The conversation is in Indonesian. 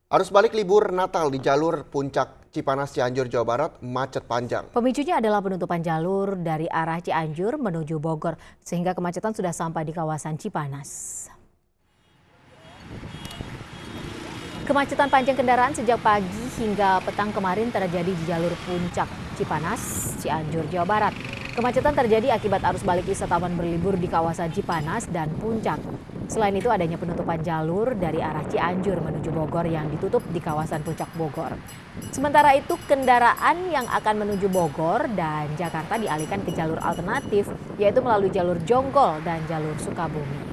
Arus balik libur Natal di jalur Puncak Cipanas Cianjur, Jawa Barat macet panjang. Pemicunya adalah penutupan jalur dari arah Cianjur menuju Bogor, sehingga kemacetan sudah sampai di kawasan Cipanas. Kemacetan panjang kendaraan sejak pagi hingga petang kemarin terjadi di jalur Puncak Cipanas, Cianjur, Jawa Barat. Kemacetan terjadi akibat arus balik wisatawan berlibur di kawasan Cipanas dan Puncak. Selain itu adanya penutupan jalur dari arah Cianjur menuju Bogor yang ditutup di kawasan Puncak Bogor. Sementara itu kendaraan yang akan menuju Bogor dan Jakarta dialihkan ke jalur alternatif, yaitu melalui jalur Jonggol dan jalur Sukabumi.